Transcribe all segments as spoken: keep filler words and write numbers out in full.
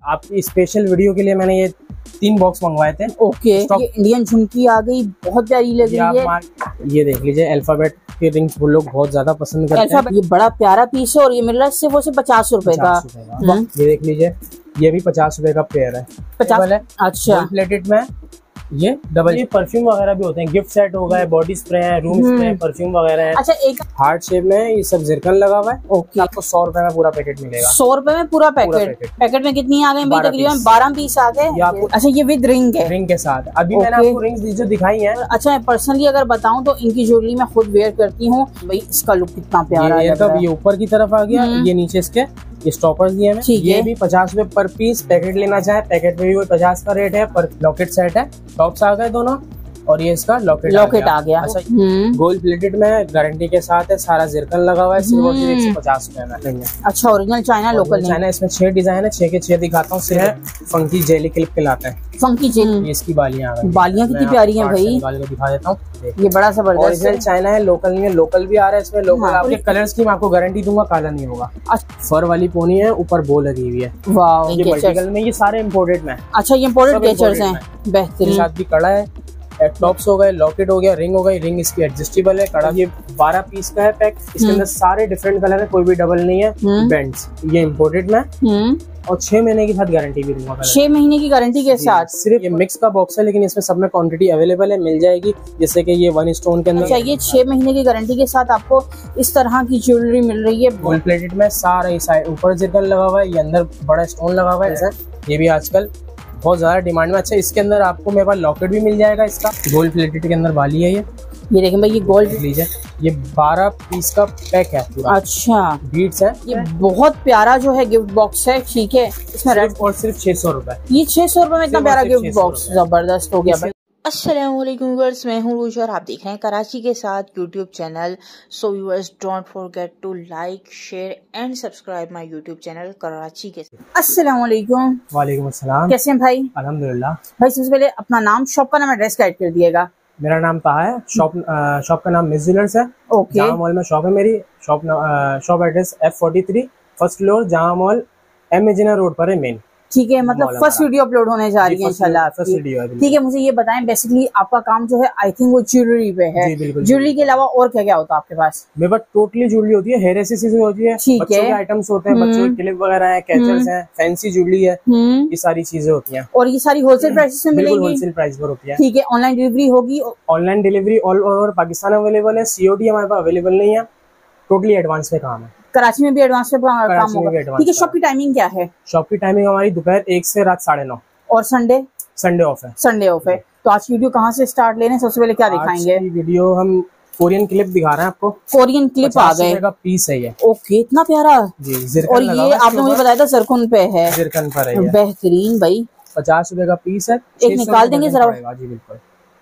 आपकी special video के लिए मैंने ये तीन बॉक्स मंगवाए थे। ओके, ये इंडियन झुमकी आ गई, बहुत प्यारी लग रही है। ये देख लीजिए, अल्फाबेट के रिंग्स वो लोग बहुत ज्यादा पसंद करते हैं। ये बड़ा प्यारा पीस है और ये मिल रहा है सिर्फ और सिर्फ पचास रुपए का। ये देख लीजिए, ये भी पचास रुपए का पेयर है। पचास है। अच्छा, प्लेटेड में ये डबल। ये परफ्यूम वगैरह भी होते हैं, गिफ्ट सेट हो गए, बॉडी स्प्रे है, रूम स्प्रे, परफ्यूम वगैरह है। अच्छा, एक हार्ट शेप में ये सब जिरकन लगा हुआ है। ओके, आपको सौ रुपए में पूरा पैकेट मिलेगा। सौ रुपए में पूरा पैकेट। पूरा पैकेट, पैकेट में कितनी आ गई भाई? तकरीबन बारह पीस आ गए। अच्छा, ये विद रिंग है, रिंग के साथ। अभी मैंने आपको रिंग्स जो दिखाई है। अच्छा, पर्सनली अगर बताऊं तो इनकी ज्वेलरी मैं खुद वेयर करती हूँ भाई। इसका लुक कितना प्यारा है। तब ये ऊपर की तरफ आ गया, ये नीचे इसके ये स्टॉपर्स दिए हैं। ये भी पचास रुपए पर पीस। पैकेट लेना चाहे पैकेट में भी वही पचास का रेट है। पर लॉकेट सेट है, टॉप्स आ गए दोनों, और ये इसका लॉकेट लॉकेट आ गया। अच्छा, गोल्ड प्लेटेड में गारंटी के साथ है, सारा जिरकन लगा हुआ है, सिर्फ और सिर्फ एक सौ पचास रुपए में। अच्छा, ओरिजिनल चाइना लोकल चाइना। इसमें छह डिजाइन है, छह के छह दिखाता हूँ। सिर्फ फंकी जेली क्लिप कहलाता है। फंकी जेली, इसकी बालियां आ गई। बालियां कितनी प्यारी हैं भाई। बालियों को दिखा देता हूँ। ये बड़ा जबरदस्त ओरिजिनल चाइना है, लोकल नहीं है। लोकल भी आ रहा है इसमें। लोकल आपके कलर्स की मैं आपको गारंटी दूंगा, काला नहीं होगा। फर वाली पोनी है, ऊपर बो लगी हुई है। वाह, ये वर्टिकल में, ये सारे इम्पोर्टेड में। अच्छा, ये इम्पोर्टेड गेचर्स हैं, बेहतरीन। साथ भी कड़ा है, टॉप्स हो गए, लॉकेट हो गया, रिंग हो गई। रिंग इसकी एडजस्टेबल है। कड़ा ये बारह पीस का है पैक। इसके अंदर सारे डिफरेंट कलर है, कोई भी डबल नहीं है। बैंड्स ये इम्पोर्टेड में, और छह महीने के साथ गारंटी भी दूंगा। छह महीने की गारंटी के साथ। सिर्फ ये मिक्स का बॉक्स है, लेकिन इसमें सब में क्वांटिटी अवेलेबल है, मिल जाएगी। जैसे कि ये वन स्टोन के अंदर। अच्छा, ये छह महीने की गारंटी के साथ आपको इस तरह की ज्वेलरी मिल रही है। गोल्ड प्लेटेड में सारा साइड ऊपर जिरकन लगा हुआ है, ये अंदर बड़ा स्टोन लगा हुआ है। ऐसा ये भी आजकल बहुत ज्यादा डिमांड में। अच्छा, इसके अंदर आपको मेरे पास लॉकेट भी मिल जाएगा। इसका गोल्ड प्लेटेड के अंदर वाली है। ये ये देखें भाई, ये गोल्ड लीजिए, ये बारह पीस का पैक है पूरा। अच्छा, बीट्स है। ये बहुत प्यारा जो है गिफ्ट बॉक्स है। ठीक है, इसमें रेड और सिर्फ छह सौ रुपए। ये छह सौ रुपए में इतना प्यारा गिफ्ट बॉक्स, जबरदस्त हो गया भाई। अस्सलाम वालेकुम व्यूअर्स, मैं हूँ रूज और आप देख रहे हैं कराची के साथ YouTube channel. So viewers, don't forget to like, share and subscribe my YouTube channel Karachi के साथ। अस्सलाम वालेकुम। वालेकुम अस्सलाम। कैसे हैं भाई? अल्हम्दुलिल्लाह। भाई सबसे पहले अपना नाम, शॉप का नाम, एड्रेस गाइड कर दिएगा। मेरा नाम ताहा है। शॉप शॉप का नाम मिस ज्वेलर्स है। ओके, जहां मॉल में शॉप है मेरी। Shop shop address F forty three first floor, जहां मॉल एम एजिना रोड पर है मेन। ठीक है, मतलब फर्स्ट वीडियो अपलोड होने जा रही है इंशाल्लाह। ठीक है, मुझे ये बताएं, बेसिकली आपका काम जो है आई थिंक वो ज्वेलरी पे है। ज्वेलरी के अलावा और क्या क्या होता है आपके पास? मेरे पास टोटली ज्वेलरी होती है, हेयर एक्सेसरीज होती है, बच्चों के आइटम्स होते हैं, बच्चों के क्लिप वगैरह है, कैचर्स हैं, फैंसी ज्वेलरी है, ये सारी चीजें होती हैं। और ये सारी होलसेल प्राइस में मिलेगी? होलसेल प्राइस पर होती है। ठीक है, ऑनलाइन डिलीवरी होगी? Online delivery all over Pakistan available है। सीओडी हमारे पास अवेलेबल नहीं है। टोटली एडवांस पे काम है। कराची में भी एडवांस पे काम होगा? ठीक है, शॉप की टाइमिंग क्या है? शॉप की टाइमिंग हमारी दोपहर एक से रात साढ़े नौ। और संडे? संडे ऑफ है। संडे ऑफ है। तो आज की वीडियो कहाँ से स्टार्ट ले रहे हैं? सबसे पहले क्या दिखाएंगे? वीडियो हम कोरियन क्लिप दिखा रहे हैं आपको। कोरियन क्लिप आ गए का पीस है ये। ओके, इतना प्यारा जी। और ये आपने मुझे बताया था जरकुन पे है। जरकुन पर है, बेहतरीन भाई। पचास रुपए का पीस है। एक निकाल देंगे जरा? जी बिल्कुल।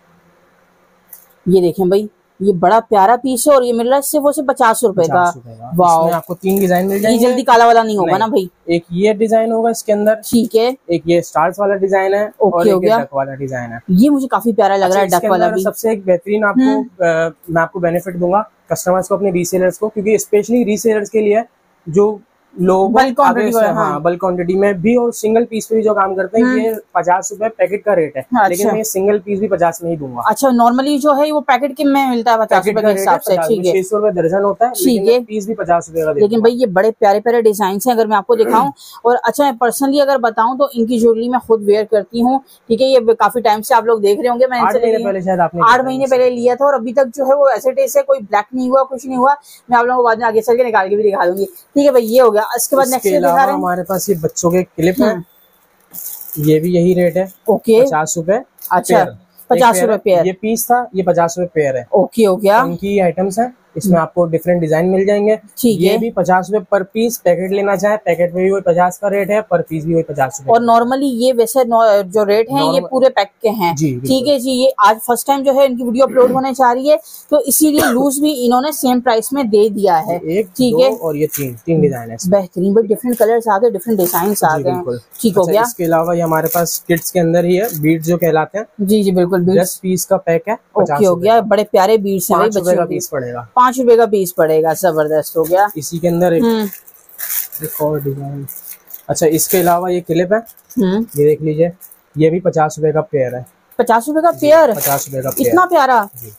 ये देखें भाई, ये बड़ा प्यारा पीस है और ये मिल रहा है सिर्फ और सिर्फ पचास रुपए का। वाह, आपको तीन डिजाइन मिल जाएंगे। ये जल्दी काला वाला नहीं होगा ना भाई? एक ये डिजाइन होगा इसके अंदर। ठीक है, एक ये स्टार्स वाला डिजाइन है। ओके, हो गया। डक वाला डिजाइन है। ये मुझे काफी प्यारा लग रहा है, डक वाला भी। सबसे एक बेहतरीन आपको आ, मैं आपको बेनिफिट दूंगा कस्टमर्स को, अपने रीसेलर्स को, क्योंकि स्पेशली रीसेलर्स के लिए जो लोग बल्क क्वांटिटी हाँ, हाँ बल्क क्वांटिटी में भी और सिंगल पीस पे भी जो काम करते हैं, ये पचास रुपए पैकेट का रेट है। अच्छा। लेकिन मैं सिंगल पीस भी पचास में ही दूंगा। अच्छा, नॉर्मली जो है वो पैकेट के में मिलता है पचास रुपए के हिसाब से। ठीक है, छह सौ रुपए दर्जन होता है। ठीक है, पीस भी पचास रुपए का। लेकिन भाई ये बड़े प्यारे प्यारे डिजाइन है, अगर मैं आपको दिखाऊं। और अच्छा, पर्सनली अगर बताऊं तो इनकी ज्वेलरी मैं खुद वेयर करती हूँ। ठीक है, ये काफी टाइम से आप लोग देख रहे होंगे। मैंने आठ महीने पहले लिया था और अभी तक जो है वो ऐसे टेस्ट है, कोई ब्लैक नहीं हुआ, कुछ नहीं हुआ। मैं आप लोगों को बाद में आगे चल के निकाल के भी दिखा दूंगी। ठीक है भाई, ये हो गया। इसके बाद नेक्स्ट हमारे पास ये बच्चों के क्लिप है। ये भी यही रेट है। ओके, पचास रुपए। अच्छा, पचास रुपए पेयर। ये पीस था, ये पचास रुपए पेयर है। ओके, हो गया। इनकी आइटम्स है, इसमें आपको डिफरेंट डिजाइन मिल जाएंगे। ये भी पचास रुपए पर पीस। पैकेट लेना चाहे पैकेट में भी वही पचास का रेट है, पर पीस भी वही पचास रुपए। और नॉर्मली ये वैसे जो रेट है ये पूरे पैक के हैं। ठीक है जी, ये आज फर्स्ट टाइम जो है इनकी वीडियो अपलोड होने जा रही है, तो इसीलिए लूज भी इन्होंने सेम प्राइस में दे दिया है। ठीक है, और ये तीन तीन डिजाइन है। बेहतरीन भाई, डिफरेंट कलर्स आ गए, डिफरेंट डिजाइन आ गए। ठीक हो गया। इसके अलावा ये हमारे पास किड्स के अंदर ही है, बीड्स जो कहलाते हैं। जी जी बिल्कुल, दस पीस का पैक है। ओके, हो गया। बड़े प्यारे बीड्स हैं, पाँच रुपए का पीस पड़ेगा। पाँच रुपए का पीस पड़ेगा, जबरदस्त हो गया। इसी के अंदर एक, एक और डिजाइन, अच्छा, इसके अलावा ये क्लिप है, ये देख लीजिए, ये भी पचास रुपए का पेयर है। पचास रुपए का पेयर? पचास रुपए का पेयर। इतना प्यारा।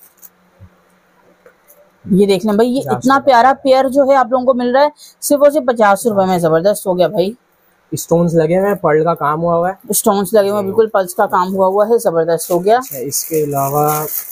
ये देख लें भाई, ये इतना प्यारा पेयर जो है आप लोगों को मिल रहा है सिर्फ और सिर्फ पचास रुपए में। जबरदस्त हो गया भाई। स्टोन्स लगे हुए हैं, पर्ल का काम हुआ हुआ है, स्टोन्स लगे हुए हैं, बिल्कुल पल्स का काम हुआ हुआ है। जबरदस्त हो गया। इसके अलावा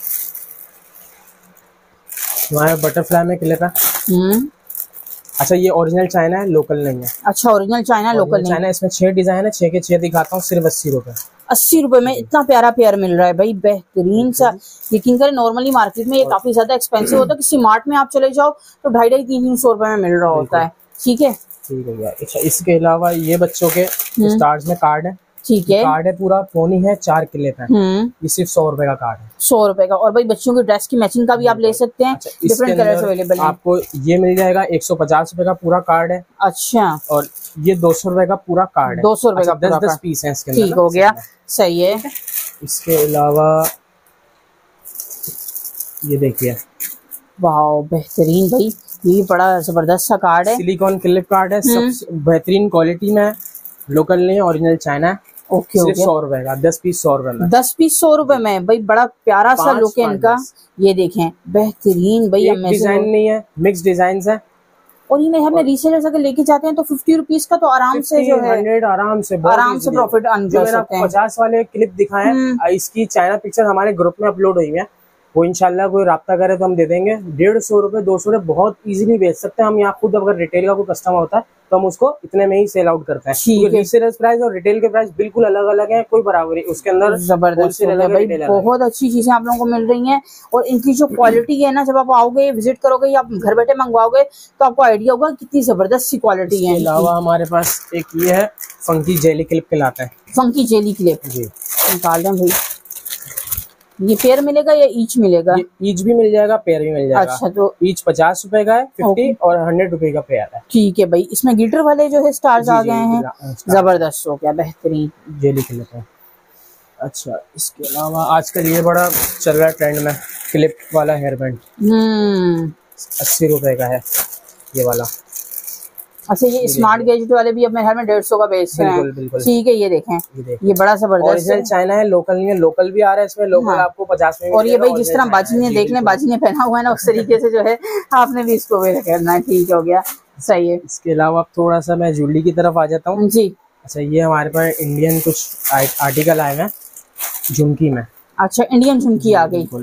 हमारे बटरफ्लाई में क्लिप है। हम्म अच्छा, ये ओरिजिनल चाइना है, लोकल नहीं है। अच्छा, ओरिजिनल चाइना, लोकल नहीं। चाइना। इसमें छह डिजाइन है, छह के छह दिखाता हूँ, सिर्फ अस्सी रुपए। अस्सी रुपए में इतना प्यारा पेयर मिल रहा है भाई, बेहतरीन सा। यकीन करें, नॉर्मली मार्केट में ये काफी ज्यादा एक्सपेंसिव होता है। किसी मार्ट में आप चले जाओ तो ढाई ढाई तीन तीन सौ रुपए में मिल रहा होता है। ठीक है, ठीक है। अच्छा, इसके अलावा ये बच्चों के स्टार्स में कार्ड है। ठीक है, कार्ड है पूरा, फोनी है, चार क्लिप है। ये सिर्फ सौ रुपए का कार्ड है। सौ रुपए का। और भाई बच्चों की ड्रेस की मैचिंग का भी आप ले सकते हैं। डिफरेंट कलर्स अवेलेबल हैं। आपको ये मिल जाएगा एक सौ पचास रुपए का पूरा कार्ड है। अच्छा, और ये दो सौ रुपए का पूरा कार्ड है। दो सौ रुपए का दस दस पीस है इसके अंदर। ठीक हो गया, सही है। इसके अलावा ये देखिए, वाह बेहतरीन भाई, ये बड़ा जबरदस्त सा कार्ड है। सिलिकॉन क्लिप कार्ड है, सबसे बेहतरीन क्वालिटी में है, लोकल नहीं है, ओरिजिनल चाइना है। ओके ओके, सौ रुपए का, दस पीस सौ रुपए में। दस पीस सौ रुपए में भाई, बड़ा प्यारा सा लुक है इनका। ये देखें, बेहतरीन भाई। डिजाइन नहीं है, मिक्स डिजाइन है। और ये हमें रीसेलर्स अगर लेके जाते हैं तो फिफ्टी रुपीज का तो आराम से जो है हंड्रेड आराम से आराम से प्रॉफिट अर्न कर सकते हैं। पचास वाले क्लिप दिखाए हैं, इसकी चाइना पिक्चर हमारे ग्रुप में अपलोड हुई है, वो इंशाल्लाह कोई राब्ता करे तो हम दे देंगे। डेढ़ सौ रुपए दो सौ रुपए बहुत इजीली बेच सकते हैं हम यहाँ खुद। अगर रिटेल का कोई कस्टमर होता है तो हम उसको इतने में ही सेल आउट करते हैं। रीसेलर प्राइस और रिटेल के प्राइस बिल्कुल अलग अलग है, कोई बराबरी उसके अंदर। जबरदस्त भाई, बहुत अच्छी चीजें आप लोगों को मिल रही हैं। और इनकी जो क्वालिटी है ना, जब आप आओगे विजिट करोगे या आप घर बैठे मंगवाओगे तो आपको आइडिया होगा कितनी जबरदस्त सी क्वालिटी है। अलावा हमारे पास एक ये है, फंकी जेली क्लिप कहलाता है। फंकी जेली क्लिप जी, निकाल दें भाई। ये पेयर मिलेगा या ईच मिलेगा? ईच भी मिल जाएगा, पेयर भी मिल जाएगा। अच्छा, तो ईच पचास रुपए का है, फिफ्टी और हंड्रेड रुपए का पेयर है। ठीक है भाई। इसमें गिटर वाले जो है स्टार्स आ गए हैं, जबरदस्त हो गया, बेहतरीन जेली क्लिप है। अच्छा, इसके अलावा आजकल ये बड़ा चल रहा है ट्रेंड में, क्लिप वाला हेयर बैंड। हम्म अस्सी रुपए का है ये वाला। अच्छा, ये स्मार्ट गैजेट वाले भी अपने घर में डेढ़ सौ का बेच रहे हैं। ठीक है, ये देखें, ये, ये बड़ा जबरदस्त है। चाइना है, लोकल नहीं है। लोकल भी आ रहा है इसमें, लोकल हाँ। आपको पचास में। और ये भाई जिस तरह बाजी ने देख लें, बाजी ने पहना हुआ है ना, उस तरीके से जो है आपने भी इसको वेयर करना है। ठीक हो गया, सही है। इसके अलावा अब थोड़ा सा मैं ज्वेलरी की तरफ आ जाता हूँ जी। अच्छा, ये हमारे पास इंडियन कुछ आर्टिकल आए हैं झुमकी में। अच्छा, इंडियन झुमकी आ गई।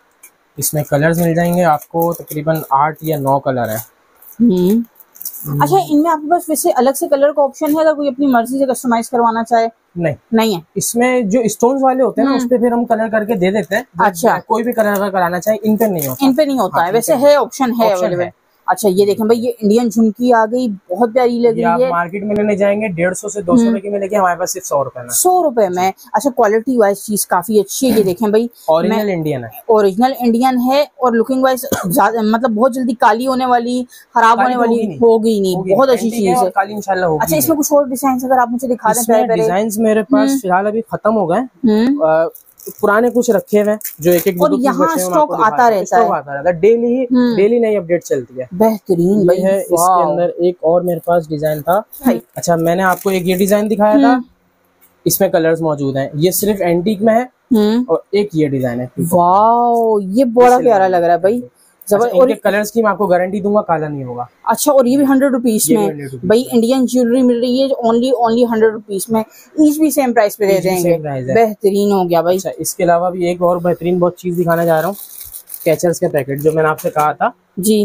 इसमें कलर्स मिल जाएंगे आपको, तकरीबन आठ या नौ कलर है। हम्म अच्छा, इनमें आपके पास वैसे अलग से कलर का ऑप्शन है अगर कोई अपनी मर्जी से कस्टमाइज करवाना चाहे? नहीं नहीं है। इसमें जो स्टोन्स वाले होते हैं ना, उस पे फिर हम कलर करके दे देते हैं। अच्छा, कोई भी कलर अगर कराना चाहे, इन पे नहीं होता। इन पे नहीं होता है, वैसे है ऑप्शन है अवेलेबल। अच्छा, ये देखें भाई, ये इंडियन झुमकी आ गई, बहुत प्यारी लग रही है। मार्केट में लेने जाएंगे डेढ़ सौ से दो सौ रुपए की मिलेगी, हमारे पास सिर्फ सौ रुपए में। सौ रुपए में। अच्छा, क्वालिटी वाइज चीज काफी अच्छी है। ये देखें भाई, ओरिजिनल इंडियन है। ओरिजिनल इंडियन है और लुकिंग वाइज मतलब बहुत जल्दी काली होने वाली, खराब होने वाली होगी नहीं, बहुत अच्छी चीज है। काली इंशाल्लाह होगी। अच्छा, इसमें कुछ और डिजाइन अगर आप मुझे दिखा दें। डिजाइन मेरे पास फिलहाल अभी खत्म हो गए, पुराने कुछ रखे हुए जो एक एक और यहाँ स्टॉक आता रहता है, आता रहता है डेली ही, डेली नई अपडेट चलती है। बेहतरीन भाई है। इसके अंदर एक और मेरे पास डिजाइन था। अच्छा, मैंने आपको एक ये डिजाइन दिखाया था, इसमें कलर्स मौजूद हैं। ये सिर्फ एंटीक में है और एक ये डिजाइन है। वाओ, ये बड़ा प्यारा लग रहा है भाई, जबर। और कलर्स की मैं आपको गारंटी दूंगा, काला नहीं होगा। अच्छा, और ये भी हंड्रेड रुपीज में भाई इंडियन ज्वेलरी मिल रही है, ओनली ओनली हंड्रेड रुपीज में। ईच भी सेम प्राइस पे दे देंगे, बेहतरीन हो गया भाई। अच्छा, इसके अलावा भी एक और बेहतरीन बहुत चीज दिखाना चाह रहा हूँ, कैचर्स के पैकेट, जो मैंने आपसे कहा था जी।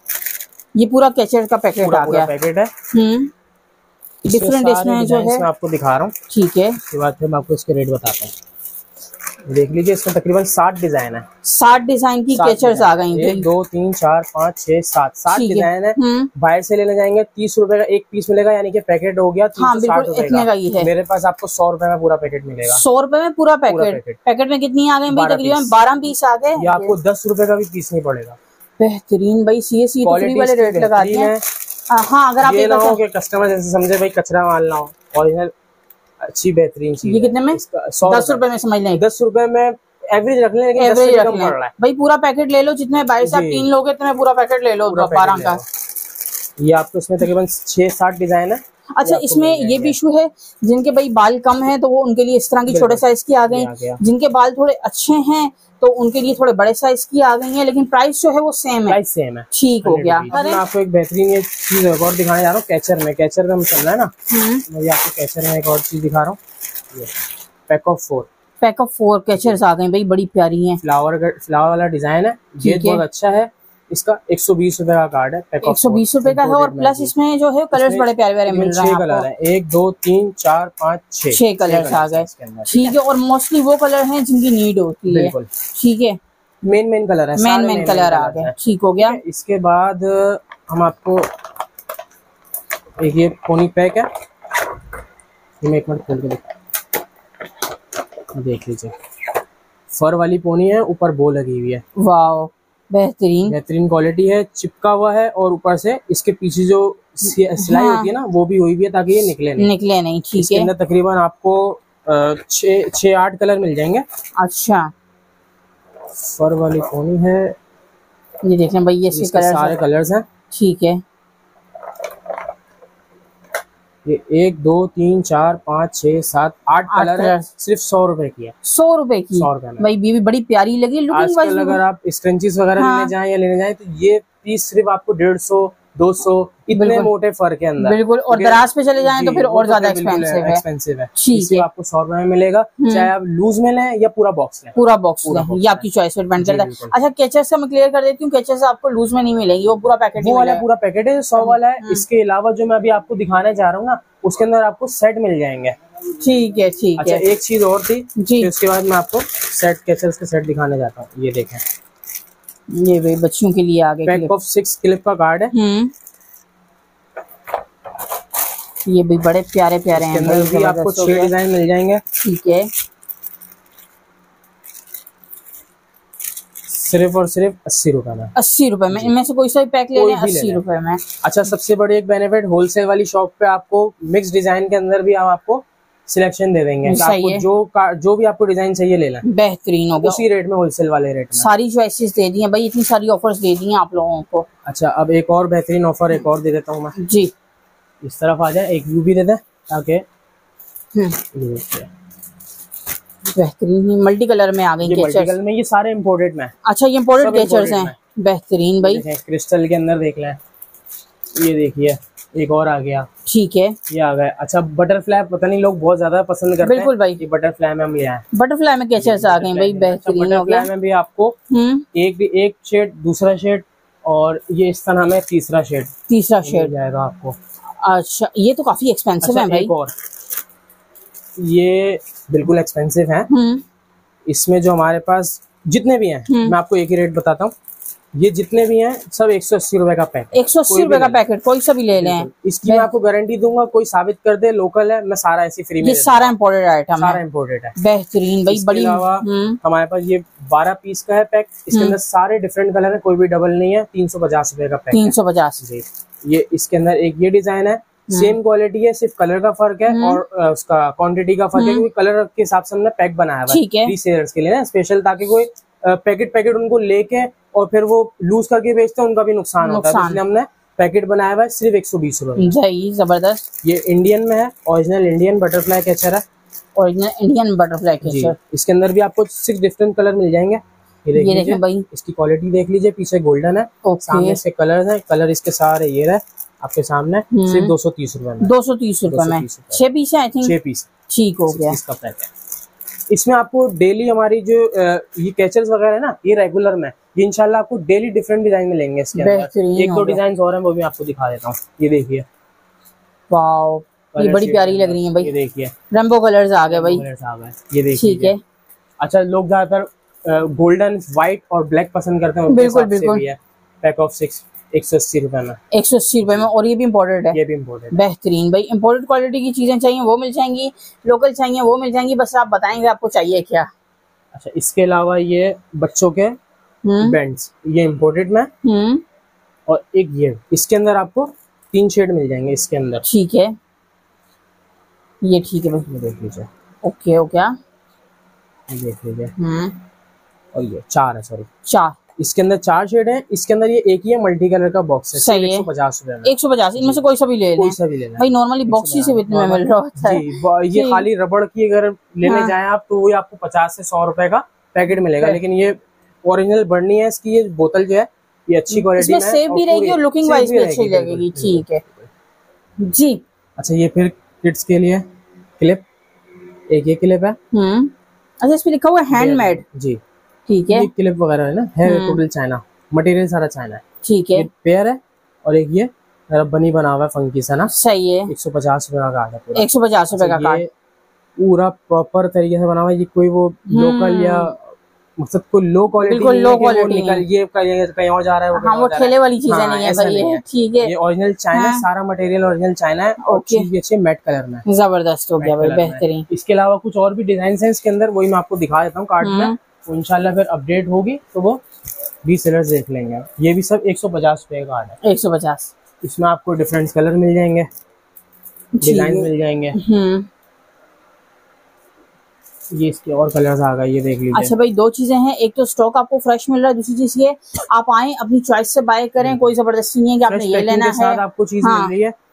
ये पूरा कैचर का पैकेट आ गया, पैकेट है। हम्म डिफरेंट इसमें जो है, मैं आपको दिखा रहा हूँ। ठीक है, उसके बाद फिर मैं आपको इसके रेट बताता हूँ। देख लीजिए, इसमें तकरीबन सात डिजाइन है। सात डिजाइन की कैचर्स आ गई। एक दो तीन चार पाँच छह सात सात डिजाइन है। बाहर से लेने जाएंगे तीस रुपए का एक पीस मिलेगा, यानी कि पैकेट हो गया तीन सौ साठ रुपए का। ही है। मेरे पास आपको सौ रुपए में पूरा पैकेट मिलेगा। सौ रुपए में पूरा पैकेट। पैकेट में कितनी आ गई भाई? तकरीबन बारह पीस आ गए। आपको दस रुपए का भी पीस नहीं पड़ेगा। बेहतरीन भाई, सी एस सी वाले रेट लगा दिए हैं। हाँ, अगर आप ये ना हो कि कस्टमर जैसे समझे भाई कचरा माल ना हो, ओरिजिनल अच्छी बेहतरीन चीज। ये कितने में? दस रुपए में समझ लें। दस रुपए में एवरेज रख लें, लेकिन एवरेज रख लें भाई। पूरा पैकेट ले लो, जितने बाईस से तीन लोग इतने पूरा पैकेट ले लो बारह का। ये आपको इसमें तकरीबन छह सात डिजाइन है। अच्छा, इसमें ये भी इशू है, जिनके भाई बाल कम है तो वो उनके लिए इस तरह की छोटे साइज की आ गई, जिनके बाल थोड़े अच्छे हैं तो उनके लिए थोड़े बड़े साइज की आ गई हैं, लेकिन प्राइस जो है वो सेम है। प्राइस सेम है। ठीक हो गया। मैं आपको एक बेहतरीन ये चीज और दिखाने जा रहा हूँ कैचर में। कैचर का चल रहा है ना, मैं आपको कैचर में एक और चीज दिखा रहा हूँ। Pack of four, pack of four catchers आ गए भाई, बड़ी प्यारी हैं। फ्लावर फ्लावर वाला डिजाइन है, ये बहुत अच्छा है। इसका एक सौ बीस रुपए का कार्ड है, एक सौ बीस रुपए का है। और प्लस इसमें जो है कलर्स बड़े प्यारे प्यारे मिल रहे हैं। छह कलर है, एक दो तीन चार पाँच छह छह कलर्स आ गए। ठीक है, और मोस्टली वो कलर हैं जिनकी नीड होती है। ठीक है, मेन मेन कलर है, मेन मेन कलर आ गए। ठीक हो गया। इसके बाद हम आपको एक ये पोनी पैक है, मैं एक मिनट खोल के देख लीजिए। फर वाली पोनी है, ऊपर बो लगी हुई है। वाओ, बेहतरीन बेहतरीन क्वालिटी है, चिपका हुआ है और ऊपर से इसके पीछे जो सिलाई हाँ। होती है ना वो भी हुई भी है ताकि ये निकले नहीं निकले नहीं। ठीक है, इसके अंदर तकरीबन आपको छः छः आठ कलर मिल जाएंगे। अच्छा, फर वाली पोनी है, ये देख लें भाई, ये इसके कलर सारे कलर्स हैं। ठीक है, ये एक दो तीन चार पाँच छह सात आठ कलर है, सिर्फ सौ रुपए की है। सौ रुपए की सौ रुपए में भाई, ये भी बड़ी प्यारी लगी लुकिंग वाइज। अगर आप स्क्रंचीज वगैरह हाँ। लेने जाएं या लेने जाएं तो ये पीस सिर्फ आपको डेढ़ सौ दो सौ इतने मोटे फर के अंदर। बिल्कुल, और दराज पे चले जाएं तो फिर और ज्यादा एक्सपेंसिव है। एक्सपेंसिव है। ठीक है, आपको सौ रुपए में मिलेगा, चाहे आप लूज में लें या पूरा बॉक्स लें। पूरा बॉक्स लें, ये आपकी चॉइस पे डिपेंड करता है। अच्छा, कैचर्स का मैं क्लियर कर देती हूँ, कैचर्स आपको लूज में नहीं मिलेगी, वो पूरा पैकेट वो वाला पूरा पैकेट है, सौ वाला है। इसके अलावा जो मैं अभी आपको दिखाने जा रहा हूँ ना, उसके अंदर आपको सेट मिल जाएंगे। ठीक है, ठीक अच्छा, है। एक चीज और थी जी, उसके बाद मैं आपको सेट कैचर्स के सेट दिखाने जाता हूँ। ये देखें, ये भाई बच्चों के लिए आ गए। पैक ऑफ सिक्स क्लिप का कार्ड है। हम्म, ये भी बड़े प्यारे प्यारे हैं भाई, भी आपको छह डिजाइन मिल जाएंगे। ठीक है, सिर्फ और सिर्फ अस्सी रुपए में। अस्सी रुपए में, इनमें से कोई सा भी पैक ले लें, अस्सी रुपए में। अच्छा, सबसे बड़ी एक बेनिफिट, होलसेल वाली शॉप पे आपको मिक्स डिजाइन के अंदर भी हम आपको सिलेक्शन दे देंगे। आपको जो जो भी आपको डिजाइन चाहिए ले लें, बेहतरीन होगा उसी रेट में, होलसेल वाले रेट में। सारी चॉइसेस दे दी हैं भाई, इतनी सारी ऑफर्स दे दी हैं आप लोगों को। अच्छा, अब एक और बेहतरीन ऑफर एक और दे देता हूँ मैं जी। इस तरफ आ जाए, एक व्यू भी दे दें ताकि बेहतरीन मल्टी कलर में आ गई। मल्टी कलर में, ये सारे इम्पोर्टेड में। अच्छा, ये इम्पोर्टेड कैचर्स हैं, बेहतरीन भाई। क्रिस्टल के अंदर देख लें, ये देखिए एक और आ गया। ठीक है, ये आ गया। अच्छा, बटरफ्लाई पता नहीं लोग बहुत ज्यादा पसंद करते हैं। बिल्कुल भाई, ये बटरफ्लाई में हम ले आए। बटरफ्लाई में कैचर्स आ गए भाई, बेहतरीन हो गया। बटरफ्लाई में भी आपको एक भी एक शेड, दूसरा शेड और ये इस तरह में तीसरा शेड तीसरा शेड जाएगा आपको। अच्छा, ये तो काफी एक्सपेंसिव है भाई। और ये बिल्कुल एक्सपेंसिव है। इसमें जो हमारे पास जितने भी हैं, मैं आपको एक ही रेट बताता हूँ, ये जितने भी हैं सब एक सौ अस्सी रुपए का पैकेट। एक सौ अस्सी रुपए का पैकेट, कोई सा भी ले लें। इसकी मैं आपको गारंटी दूंगा, कोई साबित कर दे लोकल है, मैं सारा ऐसी फ्री में। ये सारा इम्पोर्टेड आइटम है, सारा इम्पोर्टेड है। बेहतरीन भाई, बड़ी। हमारे पास ये बारह पीस का है पैक, इसके अंदर सारे डिफरेंट कलर है, कोई भी डबल नहीं है। तीन सौ पचास रुपए का पैक। तीन सौ पचास जी। ये इसके अंदर एक ये डिजाइन है, सेम क्वालिटी है, सिर्फ कलर का फर्क है और उसका क्वांटिटी का फर्क है, क्योंकि कलर के हिसाब से हमने पैक बनाया हुआ है रीसेलर्स के लिए ना स्पेशल, ताकि कोई पैकेट पैकेट उनको लेके और फिर वो लूज करके बेचते हैं, उनका भी नुकसान होता है, इसलिए हमने पैकेट बनाया हुआ है सिर्फ एक सौ बीस रुपए। जबरदस्त। ये इंडियन में है, ओरिजिनल इंडियन बटरफ्लाई कैचर है, ओरिजिनल इंडियन बटरफ्लाई कैचर। इसके अंदर भी आपको सिक्स डिफरेंट कलर मिल जाएंगे। ये देख लीजिए भाई, इसकी क्वालिटी देख लीजिए, पीछे गोल्डन है, सामने इसके कलर है, कलर इसके सारे ये रहे आपके सामने, सिर्फ दो सौ तीस रुपए में। दो सौ तीस रुपए में छह पीस है, आई थिंक छह पीस। ठीक हो गया। इसका पैक है। इसमें आपको डेली हमारी जो ये कैचर्स वगैरह है ना, ये रेगुलर में, ये इंशाल्लाह आपको डेली डिफरेंट डिजाइन मिलेंगे इसके अंदर। एक दो डिजाइन और हैं, वो भी आपको दिखा देता हूँ। ये देखिए, वाओ, ये बड़ी प्यारी लग रही है भाई। ये देखिए, रेनबो कलर्स आ गए भाई, कलर्स आ गए। ये देखिए, ठीक है। अच्छा, लोग ज्यादातर गोल्डन, व्हाइट और ब्लैक पसंद करते हैं, बिल्कुल बिल्कुल। पैक ऑफ सिक्स एक सौ अस्सी रुपए में। एक सौ अस्सी रुपए में, और ये भी इम्पोर्टेड है। ये भी इम्पोर्टेड। बेहतरीन भाई, इम्पोर्टेड क्वालिटी की चीजें चाहिए वो मिल जाएंगी, लोकल चाहिए वो मिल जाएंगी, बस आप बताएंगे आपको चाहिए क्या। अच्छा, इसके अलावा ये बच्चों के बैंड्स, ये इम्पोर्टेड में, और एक ये, इसके अंदर आपको तीन शेड मिल जाएंगे इसके अंदर। ठीक है, ये ठीक है भाई, देख लीजिए। ओके, ओके, देख लीजिए। और ये चार है, सॉरी चार इसके अंदर चार शेड है, इसके अंदर ये एक ही है मल्टी कलर का बॉक्स है। सही है, एक सौ पचास रुपए में। एक सौ पचास इनमें से कोई सा भी ले लें, कोई सा भी लेना भाई नॉर्मली बॉक्स ही से इतने में मिल रहा होता है जी। ये खाली रबड़ की अगर लेने हाँ। जाए आप तो वो आपको पचास से सौ रुपए का पैकेट मिलेगा, लेकिन ये ओरिजिनल बढ़नी है इसकी। ये बोतल जो है ये अच्छी क्वालिटी में है, सेफ भी रहेगी और लुकिंग वाइज भी अच्छी लगेगी। ठीक है जी। अच्छा ये फिर किड्स के लिए क्लिप, एक ये क्लिप है। हम्म अच्छा इस पे लिखा हुआ है हैंडमेड जी। ठीक है, ये क्लिप वगैरह है ना, है टोटल चाइना, मटेरियल सारा चाइना है। ठीक है, पेयर है और एक ये रबनी बना हुआ है फंकी सा ना। सही है, एक सौ पचास रुपए का कार्ड है पूरा। एक सौ पचास रुपए का कार्ड पूरा प्रॉपर तरीके से बना हुआ है। ये कोई वो लोकल या मतलब कोई लो क्वालिटी बिल्कुल लो क्वालिटी निकल ये कहीं और जा रहा है, हाँ वो ठेले वाली चीजें नहीं है भाई ये। ठीक है, ये ओरिजिनल चाइना, सारा मटेरियल ओरिजिनल चाइना है और चीज भी अच्छी मैट कलर में। जबरदस्त हो गया भाई, बेहतरीन। इसके अलावा कुछ और भी डिजाइन है इसके अंदर, वही मैं आपको दिखा देता हूँ कार्ड में। तो इंशाल्लाह फिर अपडेट होगी तो वो बीस सेलर्स देख लेंगे। ये भी सब एक सौ पचास रुपए का कार्ड है। एक सौ पचास इसमें आपको डिफरेंट कलर मिल जाएंगे, डिजाइन मिल जाएंगे। ये इसके और कलर्स आ गए, ये देख लीजिए। अच्छा भाई दो चीजें हैं, एक तो स्टॉक आपको फ्रेश मिल रहा है, दूसरी चीज ये आप आए अपनी चॉइस से बाय करें, कोई जबरदस्ती नहीं है कि आपने ये लेना है। साथ आपको चीज मिल रही है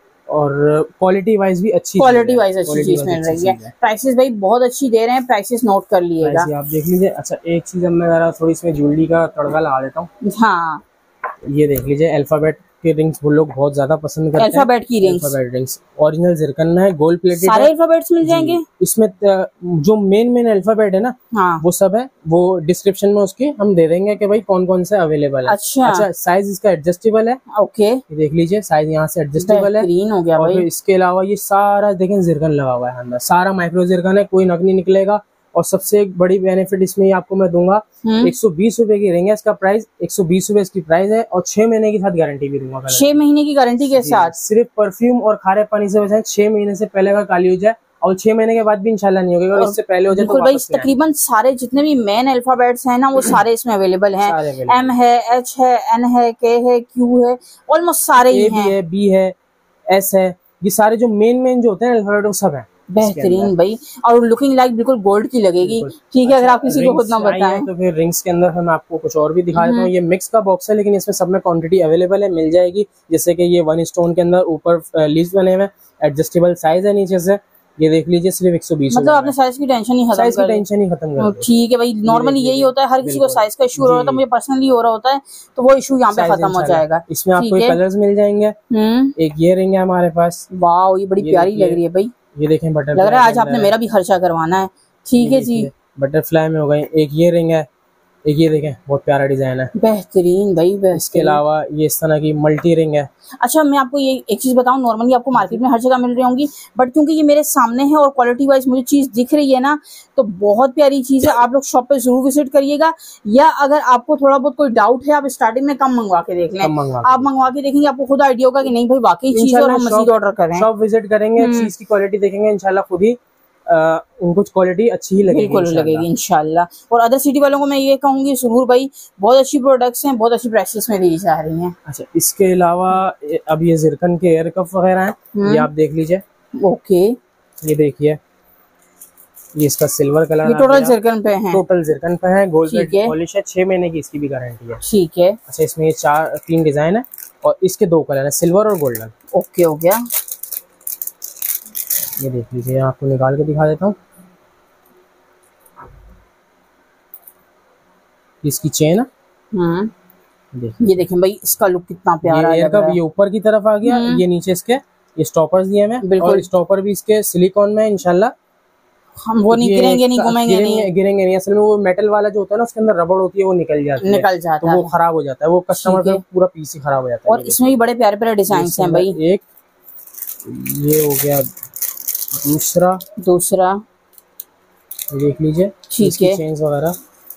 और क्वालिटी वाइज भी अच्छी, क्वालिटी वाइज अच्छी चीज मिल रही है। प्राइसेस भाई बहुत अच्छी दे रहे हैं, प्राइसेस नोट कर लीजिएगा, आप देख लीजिए। अच्छा एक चीज अब मैं जरा थोड़ी इसमें ज्वेलरी का तड़का लगा देता हूँ। हाँ ये देख लीजिए, अल्फाबेट के रिंग्स वो लोग बहुत ज्यादा पसंद करते हैं। अल्फाबेट की rings, alphabet rings original zircon में है, गोल्ड प्लेटेड। सारे अल्फाबेट्स मिल जाएंगे इसमें। जो मेन मेन अल्फाबेट है ना, हाँ। वो सब है, वो डिस्क्रिप्शन में उसके हम दे देंगे कि भाई कौन कौन से अवेलेबल है। अच्छा, अच्छा साइज इसका एडजस्टेबल है। ओके देख लीजिए साइज यहाँ से एडजस्टेबल है। हो गया और भाई। इसके अलावा ये सारा देखें जिरकन लगा हुआ है अंदर, सारा माइक्रो जिरकन है, कोई नग नहीं निकलेगा। और सबसे एक बड़ी बेनिफिट इसमें आपको मैं दूंगा, एक सौ बीस रुपए की रिंग है, इसका प्राइस एक सौ बीस रुपए इसकी प्राइस है और छह महीने के साथ गारंटी भी दूंगा। छह महीने की गारंटी के साथ। सिर्फ परफ्यूम और खारे पानी से बचाएं, छह महीने से पहले का काली हो जाए और छह महीने के बाद भी इंशाल्लाह नहीं होगा, और इससे पहले हो जाए तो भाई तकरीबन सारे जितने भी मेन अल्फाबेट्स हैं ना वो सारे इसमें अवेलेबल हैं। एम है, एच है, एन है, के है, क्यू है, ऑलमोस्ट सारे ही हैं। बी है, एस है, ये सारे जो मेन मेन जो होते हैं अल्फाबेट वो सब है। बेहतरीन भाई, और लुकिंग लाइक बिल्कुल गोल्ड की लगेगी। ठीक है, अगर आप किसी को खुद ना बताएं तो फिर रिंग्स के अंदर मैं आपको कुछ और भी दिखा देता हूँ। ये मिक्स का बॉक्स है, लेकिन इसमें सब में क्वांटिटी अवेलेबल है, मिल जाएगी। जैसे कि ये वन स्टोन के अंदर ऊपर लीज बने हुए, एडजस्टेबल साइज है नीचे से, ये देख लीजिए सिर्फ एक सौ बीस। मतलब आपने साइज की टेंशन ही खत्म साइज की टेंशन ही खत्म कर दी। ठीक है भाई, नॉर्मली यही होता है, हर किसी को साइज का इशू हो रहा होता है, मुझे पर्सनली हो रहा होता है, तो वो इशू यहाँ पे खत्म हो जाएगा। इसमें आपको कलर्स मिल जाएंगे। एक ये रिंग है हमारे पास, वाह ये बड़ी प्यारी लग रही है भाई। ये देखें बटरफ्लाई, लग रहा है आज आपने मेरा भी खर्चा करवाना है। ठीक है जी, बटरफ्लाई में हो गई। एक ये रिंग है, एक ये देखें बहुत प्यारा डिजाइन है, बेहतरीन भाई बेहतरीन। इसके अलावा ये इस तरह की मल्टी रिंग है। अच्छा मैं आपको ये एक चीज बताऊं, नॉर्मली आपको मार्केट में हर जगह मिल रही होंगी, बट क्योंकि ये मेरे सामने है और क्वालिटी वाइज मुझे चीज दिख रही है ना, तो बहुत प्यारी चीज है। आप लोग शॉप पे जरूर विजिट करिएगा, या अगर आपको थोड़ा बहुत कोई डाउट है आप स्टार्टिंग में कम मंगवा के देख लें। आप मंगवा के देखेंगे, आपको खुद आइडिया होगा कि नहीं भाई वाकई चीज और हम मजीद ऑर्डर करें। शॉप विजिट करेंगे, चीज की क्वालिटी देखेंगे, इंशाल्लाह खुद ही Uh, उनको क्वालिटी अच्छी ही लगेगी, बिल्कुल लगेगी इंशाल्लाह। और अदर सिटी वालों को मैं ये कहूंगी जरूर भाई, बहुत अच्छी प्रोडक्ट्स हैं, बहुत अच्छी प्राइसेस में दी जा रही हैं। अच्छा इसके अलावा अब ये जिरकन के एयर कप वगैरह हैं, ये आप देख लीजिए। ओके ये देखिए, ये इसका सिल्वर कलर, ये टोटल जिरकन पे है, टोटल जिरकन पे है, गोल्ड पॉलिश है, छह महीने की इसकी भी गारंटी है। ठीक है। अच्छा इसमें ये चार तीन डिजाइन है और इसके दो कलर है, सिल्वर और गोल्डन। ओके हो गया, ये देख लीजिए, आपको निकाल के दिखा देता हूँ। इसकी चेन है, ये देखें भाई इसका लुक कितना प्यारा है। ये, ये ऊपर की तरफ आ गया, ये नीचे इसके ये स्टॉपर्स दिए हैं, और स्टॉपर भी इसके सिलिकॉन में, इंशाल्लाह हम वो नहीं गिरेंगे नहीं घूमेंगे नहीं गिरेंगे नहीं। असल में वो मेटल वाला जो होता है ना, उसके अंदर रबड़ होती है, वो निकल जाती है, निकल जाता है, तो वो खराब हो जाता है, वो कस्टमर का पूरा पीस ही खराब हो जाता है। और इसमें भी बड़े प्यारे प्यारे डिजाइन हैं भाई। एक ये हो गया, दूसरा दूसरा देख लीजिए, ठीक है, चेन्स वगैरह।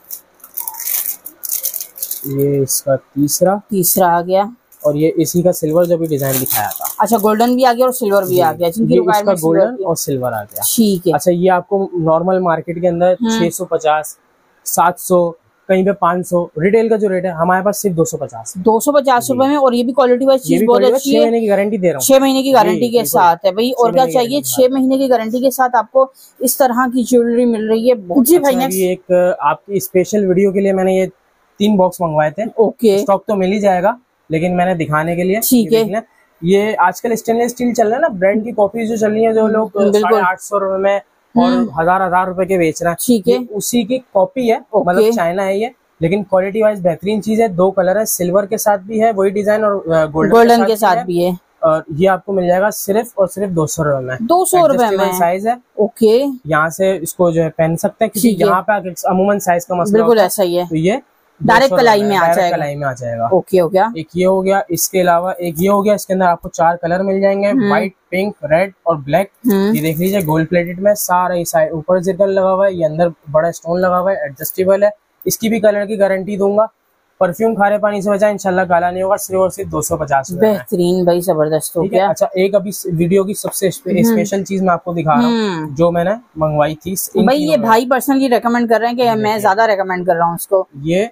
ये इसका तीसरा तीसरा आ गया, और ये इसी का सिल्वर जो भी डिजाइन दिखाया था। अच्छा गोल्डन भी आ गया और सिल्वर भी आ गया, जिनकी इसका गोल्डन और सिल्वर आ गया। ठीक है। अच्छा ये आपको नॉर्मल मार्केट के अंदर छह सौ पचास, सात सौ, कहीं पे पाँच सौ रिटेल का जो रेट है, हमारे पास सिर्फ दो सौ पचास दो सौ पचास रुपए में, और ये भी क्वालिटी वाइज चीज बहुत अच्छी है। छह महीने की गारंटी दे रहा हूँ, छह महीने की गारंटी के साथ है भाई। और क्या चाहिए, छह महीने की गारंटी के साथ आपको इस तरह की ज्वेलरी मिल रही है। जी भाई नेक्स्ट एक आपकी स्पेशल वीडियो के लिए मैंने ये तीन बॉक्स मंगवाए थे। ओके, स्टॉक तो मिल ही जाएगा, लेकिन मैंने दिखाने के लिए ठीक है। ये आजकल स्टेनलेस स्टील चल रहा है ना, ब्रांड की कॉपी जो चल रही है, जो लोग साढ़े आठ सौ रुपए में और हजार हजार रुपए के बेच रहे हैं, ठीक है, उसी की कॉपी है। मतलब चाइना है ये, लेकिन क्वालिटी वाइज बेहतरीन चीज है। दो कलर है, सिल्वर के साथ भी है वही डिजाइन और गोल्डन के साथ भी है। और ये आपको मिल जाएगा सिर्फ और सिर्फ दो सौ रुपए में। दो सौ रुपए में साइज है। ओके, यहाँ से इसको जो है पहन सकते हैं, क्योंकि यहाँ पे अमूमन साइज का मसला बिल्कुल ऐसा ही है। तो ये डायरेक्ट कलाई में आ जाएगा, कलाई में आ जाएगा। ओके हो गया, एक ये हो गया। इसके अलावा एक ये हो गया, इसके अंदर आपको चार कलर मिल जाएंगे, व्हाइट, पिंक, रेड और ब्लैक। ये देख लीजिए गोल्ड प्लेटेड में, सारा साइड ऊपर जिरकन लगा हुआ है, ये अंदर बड़ा स्टोन लगा हुआ है, एडजस्टेबल है। इसकी भी कलर की गारंटी दूंगा। परफ्यूम खारे पानी से बचा, इंशाल्लाह काला नहीं होगा, सिर्फ और सिर्फ दो सौ पचास। बेहतरीन भाई, जबरदस्त हो गया। अच्छा, एक अभी वीडियो की सबसे स्पेशल चीज मैं आपको दिखा रहा हूँ, जो मैंने मंगवाई थी। भाई ये भाई पर्सनली रेकमेंड कर रहे हैं कि मैं ज्यादा रेकमेंड कर रहा हूँ इसको। ये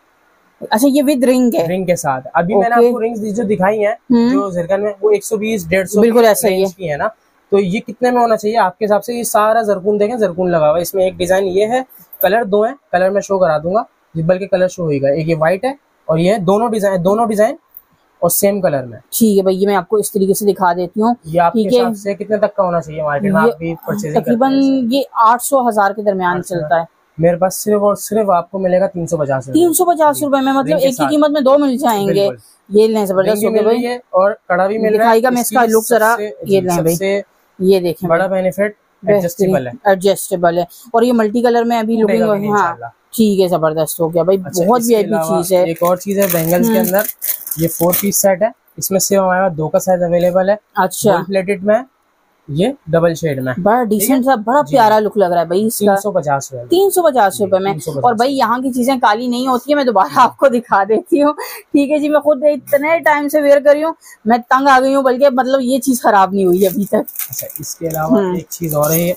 अच्छा, ये विद रिंग है, रिंग के साथ। अभी मैंने आपको रिंग्स जो दिखाई हैं, जो जिरकन में, वो एक सौ बीस डेढ़ सौ बिल्कुल ऐसा ही है ना। तो ये कितने में होना चाहिए आपके हिसाब से? ये सारा जरकून देखें, जरकून लगा हुआ है। इसमें एक डिजाइन ये है, कलर दो है, कलर में शो करा दूंगा, बल्कि कलर शो होगा। एक ये व्हाइट है और ये दोनों डिजाइन, दोनों डिजाइन और सेम कलर में। ठीक है भाई, ये मैं आपको इस तरीके से दिखा देती हूँ। ये आपके हिसाब से कितने तक का होना चाहिए मार्केट में? आप भी परचेजिंग तकरीबन ये आठ सौ हजार के दरमियान चलता है। मेरे पास सिर्फ और सिर्फ आपको मिलेगा तीन सौ पचास तीन सौ पचास रुपए में, मतलब एक ही कीमत में दो मिल जाएंगे। ये लें, जबरदस्त हो गया भाई। और कड़ा भी मिल रहा है। दिखाएगा मैं इसका लुक जरा, ये लें भाई, ये देखें, बड़ा बेनिफिट, एडजस्टेबल है, एडजस्टेबल है। और ये मल्टी कलर में अभी लुकिंग, हाँ ठीक है, जबरदस्त हो गया भाई। बहुत वीआईपी चीज है। एक और चीज है बैंगल्स के अंदर, ये फोर पीस सेट है। इसमें सिर्फ हमारे पास दो का साइज अवेलेबल है। अच्छा, प्लेटेड में, ये डबल शेड में, बड़ा डिसेंट सा, बड़ा प्यारा लुक लग रहा है भाई इसका। तीन सौ पचास रुपए तीन सौ पचास रुपए में। और भाई यहाँ की चीजें काली नहीं होती है, मैं दोबारा आपको दिखा देती हूँ। ठीक है जी, मैं खुद इतने टाइम से वेयर कर रही हूँ, मैं तंग आ गई हूँ, बल्कि मतलब ये चीज खराब नहीं हुई अभी तक। अच्छा, इसके अलावा एक चीज और है,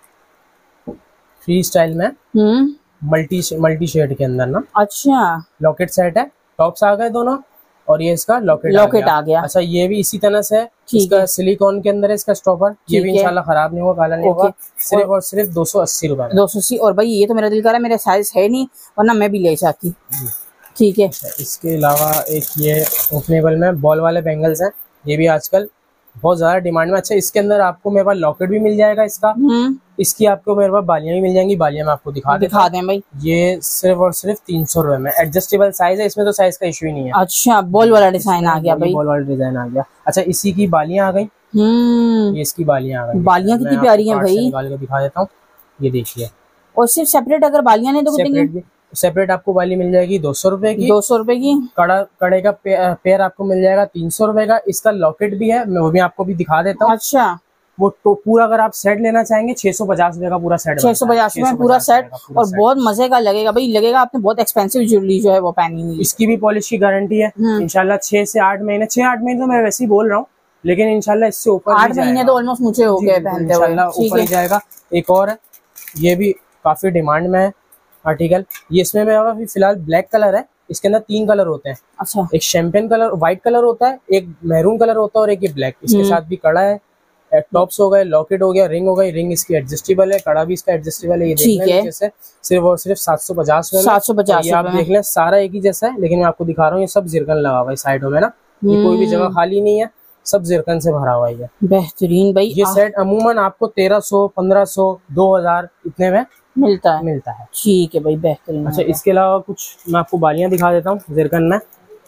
फ्री स्टाइल में मल्टी मल्टी शेड के अंदर ना। अच्छा, लॉकेट सेट है, टॉप्स आ गए दोनों, और ये इसका लॉकेट लॉकेट आ, आ गया। अच्छा, ये भी इसी तरह से है, इसका सिलिकॉन के अंदर है इसका स्टॉपर। ये भी इंशाल्लाह खराब नहीं होगा, काला नहीं होगा। सिर्फ और सिर्फ दो सौ अस्सी रुपए दो सौ अस्सी। और भाई ये तो मेरा दिल कर रहा है, मेरा साइज है नहीं, वरना मैं भी ले जाती। ठीक है। इसके अलावा एक ये ओपनेबल में बॉल वाले बैंगल्स हैं, ये भी आजकल बहुत ज्यादा डिमांड में। अच्छा, इसके अंदर आपको मेरे पास लॉकेट भी मिल जाएगा इसका। इसकी आपको मेरे पास बालियां भी मिल जाएंगी, बालियां मैं आपको दिखा दिखा दें भाई। ये सिर्फ और सिर्फ तीन सौ रुपए में, एडजस्टेबल साइज है, इसमें तो साइज का इशू ही नहीं है। अच्छा, बॉल वाला डिजाइन आ गया भाई, बॉल वाला डिजाइन आ गया। अच्छा, इसी की बालियां आ गई। ये इसकी बालियां आ गई। बालियां कितनी प्यारी हैं भाई, निकाल के दिखा देता हूँ, ये देखिए। और सिर्फ सेपरेट अगर बालियां नहीं तो सेपरेट सेपरेट आपको बाली मिल जाएगी दो सौ रुपए की। दो सौ रुपए की। कड़ा कड़े का पे, पेयर आपको मिल जाएगा तीन सौ रुपए का। इसका लॉकेट भी है, मैं वो भी आपको भी दिखा देता हूँ। अच्छा, वो तो पूरा अगर आप सेट लेना चाहेंगे छह सौ पचास रुपए का पूरा सेट, छह सौ पचास रुपए पूरा सेट। और बहुत मजे का लगेगा भाई, लगेगा आपने बहुत एक्सपेंसिव ज्वेलरी जो है वो पहनी हुई। इसकी भी पॉलिश की गारंटी है इंशाल्लाह। छह से आठ महीने छह आठ महीने तो मैं वैसे ही बोल रहा हूँ, लेकिन इंशाल्लाह इससे ऊपर आठ महीने तो ऑलमोस्ट मुझे हो गए पहनते हुए, ऊपर ही जाएगा। एक और है, ये भी काफी डिमांड में है आर्टिकल। ये इसमें मेरा फिलहाल ब्लैक कलर है, इसके अंदर तीन कलर होते हैं। अच्छा, एक शैंपेन कलर व्हाइट कलर होता है, एक मैरून कलर होता है और एक ये ब्लैक। इसके साथ भी कड़ा है, टॉप्स हो गए, लॉकेट हो गया, रिंग हो गई। रिंग इसकी एडजस्टेबल है, कड़ा भी इसका एडजस्टेबल है। ये देख लें जैसे सिर्फ और सिर्फ सात सौ पचास सात सौ पचास आप देख लें, सारा एक ही जैसा है, लेकिन मैं आपको दिखा रहा हूँ ये सब जिरकन लगा हुआ है साइडों में ना, ये कोई भी जगह खाली नहीं है, सब जिरकन से भरा हुआ है। बेहतरीन भाई। ये सेट अमूमन आपको तेरह सौ पंद्रह सौ दो हजार इतने में मिलता है मिलता है ठीक है भाई, बेहतरीन। अच्छा, इसके अलावा कुछ मैं आपको बालियां दिखा देता हूँ जिरकन में।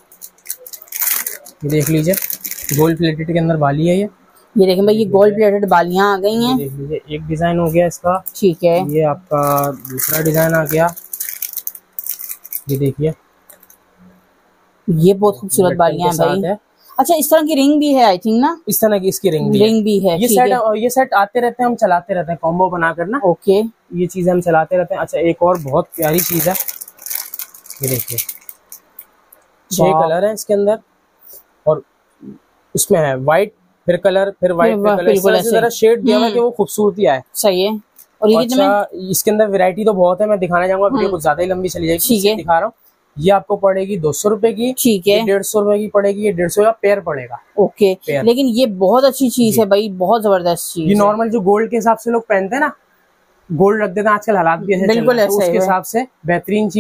ये देख लीजिए, गोल्ड प्लेटेड के अंदर बाली है। ये ये देखें भाई, ये गोल्ड प्लेटेड बालियां आ गई हैं। देख लीजिए, एक डिजाइन हो गया इसका। ठीक है, ये आपका दूसरा डिजाइन आ गया। ये देखिए, ये बहुत खूबसूरत बालियां हैं भाई। अच्छा, इस तरह की रिंग भी है आई थिंक ना? इस तरह की इसकी रिंग भी रिंग भी है। ये सेट ये सेट आते रहते हैं, हम चलाते रहते हैं, कॉम्बो बना कर ना। ओके, ये चीजें हम चलाते रहते हैं। अच्छा, एक और बहुत प्यारी चीज है, ये देखिए, छह कलर है इसके अंदर, और उसमें है व्हाइट, फिर कलर, फिर व्हाइट, फिर कलर, इस तरह से जरा शेड दिया हुआ है कि वो खूबसूरती आए। सही है। और ये अच्छा, इसके अंदर वैरायटी तो बहुत है, मैं दिखाना चाहूंगा, वीडियो कुछ ज्यादा ही लंबी चली जाएगी, इसलिए दिखा रहा हूँ। ये आपको पड़ेगी दो सौ रुपए की। ठीक है, डेढ़ सौ रुपए की पड़ेगी। ये डेढ़ सौ का पेयर पड़ेगा। ओके, लेकिन ये बहुत अच्छी चीज है भाई, बहुत जबरदस्त चीज। ये नॉर्मल जो गोल्ड के हिसाब से लोग पहनते हैं ना, गोल्ड रख देते हैं, आजकल हालात भी ऐसे, बिल्कुल ऐसे, उसके हिसाब से बेहतरीन चीज है।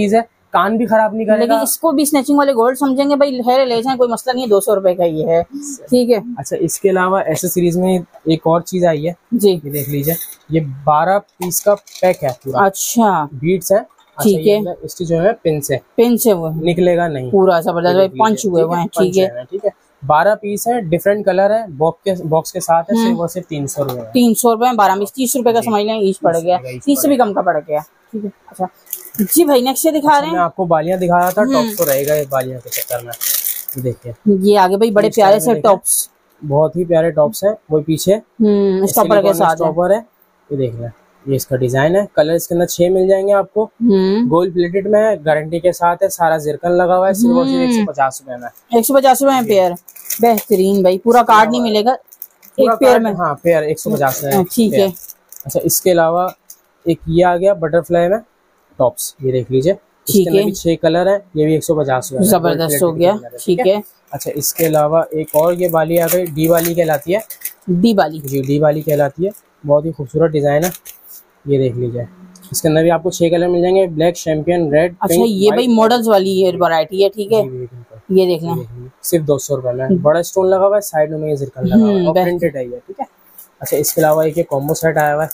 कान भी खराब नहीं करेगा। लेकिन इसको भी स्नैचिंग वाले गोल्ड समझेंगे भाई, है ले जाए, कोई मसला नहीं है, दो सौ रुपए का ये है, ठीक है। अच्छा, इसके अलावा एसेसरीज में एक और चीज आई है जी, ये देख लीजिए, ये बारह पीस का पैक है पूरा। अच्छा, बीट्स है, ठीक है। इसकी जो है पिन से पिन से वो निकलेगा नहीं, पूरा जबरदस्त पंच हुए हुए हैं, ठीक है, ठीक है। बारह पीस है, डिफरेंट कलर है, बॉक्स के बॉक्स के साथ है, सिर्फ वो सिर्फ तीन सौ रुपए तीन सौ रुपए में बारह पीस, तीस रुपए का समझ लें ईच पड़ गया, तीस से भी कम का पड़ गया, ठीक है। अच्छा जी भाई, नेक्स्ट ये दिखा रहे हैं, मैं आपको बालियां दिखा रहा था, टॉप्स तो रहेगा ये बालियां के चक्कर में। देखिए ये आगे भाई बड़े प्यारे से टॉप्स, बहुत ही प्यारे टॉप्स है, वो पीछे स्टॉपर के साथ स्टॉपर है, ये देख लें, ये इसका डिजाइन है। कलर इसके अंदर छह मिल जाएंगे आपको, गोल्ड प्लेटेड में है, गारंटी के साथ है, सारा जिरकन लगा हुआ है, सिर्फ और सिर्फ एक सौ पचास रुपए में, एक सौ पचास रुपए में पेयर, बेहतरीन भाई, पूरा कार्ड नहीं मिलेगा एक पेयर में, हाँ पेयर एक सौ पचास में, ठीक है। अच्छा, इसके अलावा एक ये आ गया बटरफ्लाई में टॉप्स, ये देख लीजिए, इसके अंदर भी छह कलर है, ये भी एक सौ पचास रुपए, जबरदस्त हो गया, ठीक है। अच्छा, इसके अलावा एक और ये बाली आ गई, डी वाली कहलाती है, डी वाली जी, डी वाली कहलाती है, बहुत ही खूबसूरत डिजाइन है, ये देख लीजिए, इसके अंदर भी आपको छह कलर मिल जाएंगे, ब्लैक, चैंपियन, रेड। अच्छा, ये भाई मॉडल्स वाली ये वैरायटी है, ठीक है, ये देख लें, सिर्फ दो सौ रुपए में, बड़ा स्टोन लगा हुआ है, साइड में ये जिरकन लगा हुआ है और प्रिंटेड है ये, ठीक है। अच्छा, इसके अलावा एक ये कॉम्बो सेट आया हुआ है,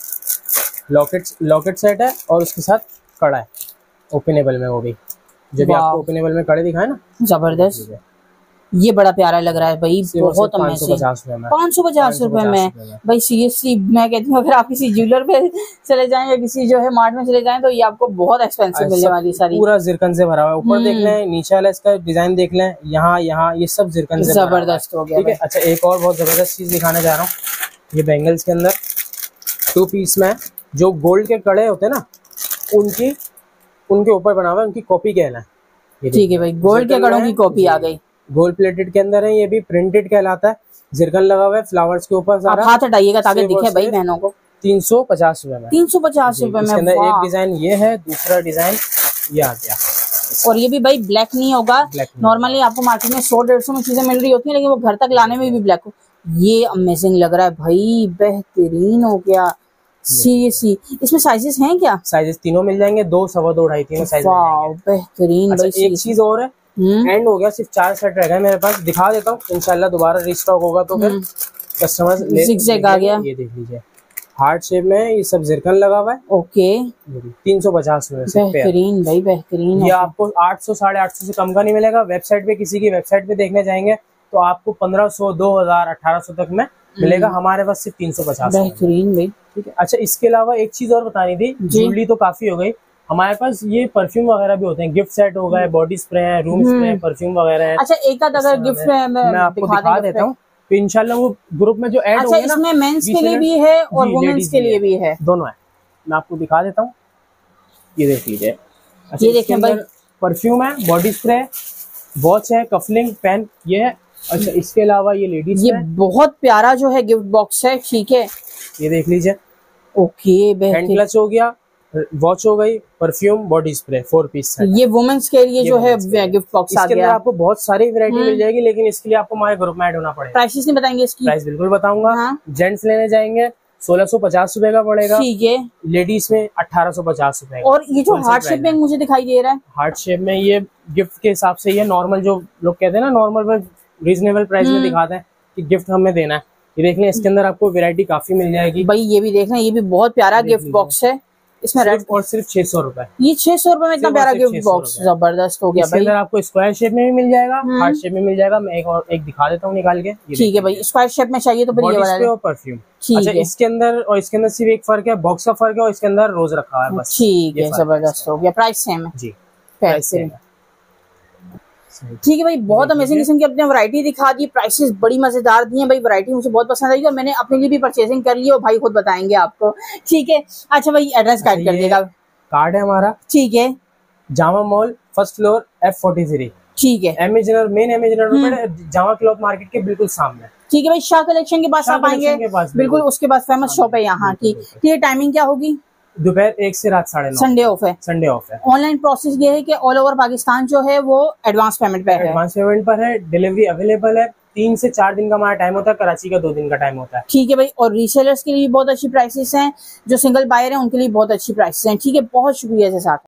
लॉकेट लॉकेट सेट है और उसके साथ कड़ा है ओपनेबल में, वो भी जो भी आपको ओपनेबल में कड़े दिखाए ना, जबरदस्त, ये बड़ा प्यारा लग रहा है भाई, बहुत अमेजिंग, पाँच सौ पचास रुपए में भाई, सीरियसली मैं कहती हूँ अगर आप किसी ज्वेलर पे चले जाएं या किसी जो है मार्ट में चले जाएं तो ये आपको बहुत एक्सपेंसिव मिलने वाली सारी, पूरा जिरकन से भरा हुआ है, ऊपर देख लें, नीचे वाला इसका डिजाइन देख लें, यहाँ यहाँ ये सब जिरकन से जबरदस्त हो गया, ठीक है। अच्छा, एक और बहुत जबरदस्त चीज दिखाने जा रहा हूँ, ये बैंगल्स के अंदर टू पीस में जो गोल्ड के कड़े होते हैं ना, उनकी उनके ऊपर बना हुआ है, उनकी कॉपी कहना है, ठीक है भाई, गोल्ड के कड़ों की कॉपी आ गई, गोल्ड प्लेटेड के अंदर है, ये भी प्रिंटेड कहलाता है, जिरकन लगा हुआ है फ्लावर्स के ऊपर, सारा हाथ हटाइएगा ताकि दिखे भाई बहनों को, तीन सौ पचास रुपए में, तीन सौ पचास रुपए में, अंदर एक डिजाइन ये है, दूसरा डिजाइन ये आ गया, और ये भी भाई ब्लैक नहीं होगा, नॉर्मली आपको मार्केट में सौ डेढ़ सौ में चीजें मिल रही होती है, लेकिन वो घर तक लाने में भी ब्लैक हो, ये अमेजिंग लग रहा है भाई, बेहतरीन हो गया, सीरियसली। इसमें साइजेस हैं क्या? साइजेस तीनों मिल जाएंगे, दो सवा दो ढाई तीनों साइज, बेहतरीन। अच्छा, एक चीज और है, एंड हो गया, सिर्फ चार सेट रह गए मेरे पास, दिखा देता हूँ, इंशाल्लाह दोबारा रिस्टॉक होगा तो फिर कस्टमर्स जिगजैग आ गया, ये देख लीजिए, हार्ट शेप में ये सब जिरकन लगा हुआ है, ओके, तीन सौ पचास रुपए, बेहतरीन भाई, बेहतरीन। ये आपको आठ सौ साढ़े आठ सौ से कम का नहीं मिलेगा, वेबसाइट पे किसी की वेबसाइट पे देखने जाएंगे तो आपको पंद्रह सौ दो हजार अठारह सौ तक में मिलेगा, हमारे पास सिर्फ तीन सौ पचास, बेहतरीन भाई, ठीक है। अच्छा, इसके अलावा एक चीज और बतानी थी, ज्वेलरी तो काफी हो गई, हमारे पास ये परफ्यूम वगैरह भी होते हैं, गिफ्ट सेट हो गए, बॉडी स्प्रे है, रूम स्प्रे, परफ्यूम वगैरह है। अच्छा, एक आध अगर गिफ्ट में मैं आपको दिखा देता हूँ, तो इंशाल्लाह वो ग्रुप में जो ऐड अच्छा, होंगे ना, इसमें मेंस के लिए भी है और वुमेन्स के लिए भी है, दोनों है, मैं आपको दिखा देता हूँ, ये देख लीजिए। अच्छा, ये देखें भाई, परफ्यूम है, बॉडी स्प्रे, वॉच है, कफलिंग, पेन, ये है। अच्छा, इसके अलावा ये लेडीज, ये बहुत प्यारा जो है गिफ्ट बॉक्स है, ठीक है, ये देख लीजिए, ओके, हैंड क्लच हो गया, वॉच हो गई, perfume, body spray, four piece है, ये वुमेन्स के लिए जो है गिफ्ट बॉक्स आ गया। इसके अंदर आपको बहुत सारी वैरायटी मिल जाएगी, लेकिन इसके लिए आपको हमारे ग्रुप में ऐड होना पड़ेगा। प्राइसेस नहीं बताएंगे इसकी? प्राइस बिल्कुल बताऊंगा, जेंट्स लेने जाएंगे सोलह सौ पचास रूपये का पड़ेगा, ठीक है, लेडीज में अठारह सौ पचास रूपये। और ये जो हार्ट शेप में मुझे दिखाई दे रहा है, हार्ट शेप में ये गिफ्ट के हिसाब से, ये नॉर्मल जो लोग कहते हैं ना, नॉर्मल रीजनेबल प्राइस में दिखाते हैं कि गिफ्ट हमें देना है, ये देख लें, इसके अंदर आपको वैरायटी काफी मिल जाएगी भाई, ये भी देख लें, ये भी बहुत प्यारा गिफ्ट बॉक्स है, इसमें रेड, और सिर्फ छह सौ रूपये, ये छह सौ रूपये में इतना प्यारा गिफ्ट बॉक्स, जबरदस्त हो गया भाई। इसके अंदर आपको स्क्वायर शेप में भी मिल जाएगा, हार्ट शेप में मिल जाएगा, मैं एक और एक दिखा देता हूँ निकाल के, ठीक है भाई, स्क्वायर शेप में चाहिए तो फिर ये वाला और परफ्यूम। अच्छा, इसके अंदर और इसके अंदर सिर्फ एक फर्क है, बॉक्स का फर्क है, और इसके अंदर रोज रखा है बस, ठीक है, जबरदस्त हो गया, प्राइस सेम है जी, प्राइस सेम, ठीक है भाई, बहुत अमेजिंग किस्म की अपने वैरायटी दिखा दी, प्राइसेस बड़ी मजेदार दी हैं भाई, वैरायटी मुझे बहुत पसंद आई और मैंने अपने लिए भी परचेजिंग कर ली और भाई खुद बताएंगे आपको, ठीक है। अच्छा भाई, एड्रेस गाइड कर देगा, कार्ड है हमारा, ठीक है, Jama mall, first floor, F forty three, ठीक है, एमेजनर मेन एमेजनर रोड, जामा क्लॉथ मार्केट के बिल्कुल सामने, ठीक है भाई। शाह कलेक्शन के पास आप आएंगे, बिल्कुल उसके बाद फेमस शॉप है यहाँ की, ठीक है। टाइमिंग क्या होगी? दोपहर एक से रात साढ़े नौ, संडे ऑफ है, संडे ऑफ है। ऑनलाइन प्रोसेस ये है कि ऑल ओवर पाकिस्तान जो है वो एडवांस पेमेंट पे है, एडवांस पेमेंट पर है, डिलीवरी अवेलेबल है, तीन से चार दिन का हमारा टाइम होता है, कराची का दो दिन का टाइम होता है, ठीक है भाई। और रीसेलर्स के लिए बहुत अच्छी प्राइसेस हैं, जो सिंगल बायर हैं उनके लिए बहुत अच्छी प्राइसेस हैं, ठीक है। बहुत शुक्रिया से साथ।